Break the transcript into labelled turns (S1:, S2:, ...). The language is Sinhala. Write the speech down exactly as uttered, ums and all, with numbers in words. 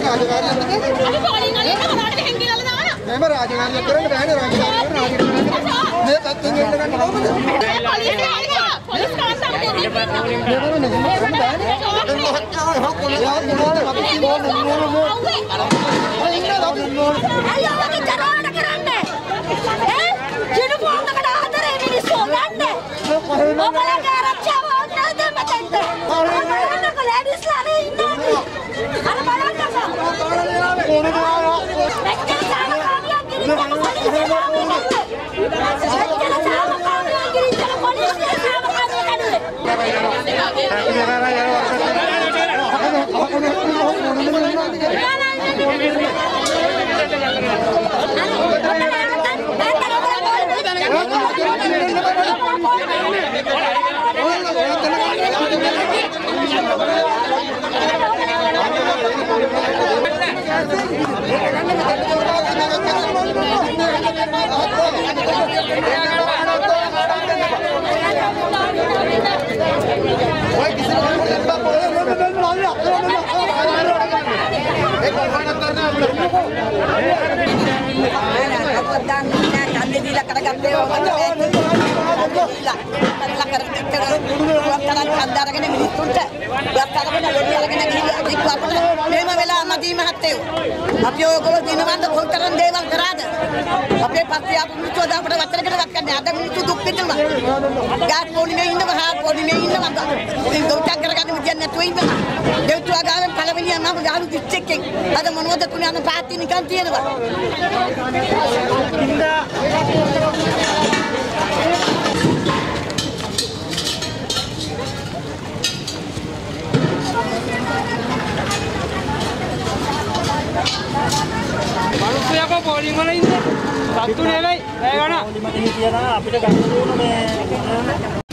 S1: අපි පොලින් වලින් මොනවද හැංගිලා දානවා.
S2: මේම රාජකාරිය කරන්න බෑනේ රාජකාරිය කරන්න මේ පැත්තෙන් එන්න ගන්න කොහොමද?
S1: පොලිසිය ආවා. පොලිස් කාන්තාව දෙන්නේ.
S2: මේ බලන්න මේ කරන්න බෑනේ. දැන් මොකක්ද හොක්කොල යාත් මොනවද අපි කිව්වොත් මොනවද?
S1: අයියෝ වගේ තරහට කරන්නේ. ඈ? යුනිෆෝම් එකට ආදරේ මිනිස්සු ගන්න. ඔබලගේ ආරක්ෂාව නැද්ද මතෙන්ද? ඔබලගේ ලෑඩිස්ලා නේ ඉන්නේ. අර බලන්නකෝ.
S2: කොහොමද ආවා?
S1: මෙච්චර සාමකාමියක් ගිරින් යන පොලිසිය සාමකාමියක්. මෙච්චර සාමකාමියක් ගිරින් යන පොලිසිය සාමකාමියක් අපි ඔයගොල්ලෝ දිනවන්ත කොතරම් දේවල් කරාද? අපේ පස්සේ ආපු මිනිස්සු අද අපිට වචනකට වත් කරන්නේ. අද මිනිස්සු දුක් විඳිනවා. ගාස් පොලිමේ ඉන්නවා, හා පොලිමේ ඉන්නවා. ඉතින් ගොඩක් කරගන්න විදියක් නැතුව ඉන්නවා. දෙව්තුවා ගාවෙන් පළවෙනිය මම ගහලු දිච්චෙක්ෙන්. අද මොනවද තුනේ අන්න පාත්ති නිකන් තියෙනවා. ඉන්දා
S3: මිනිස්සු යකෝ පොලිං වල ඉන්නේ. සත්තු නෙවෙයි. ඒ ගන්න. පොලිමට හිටියා නම් අපිට ගන්න ඕන මේ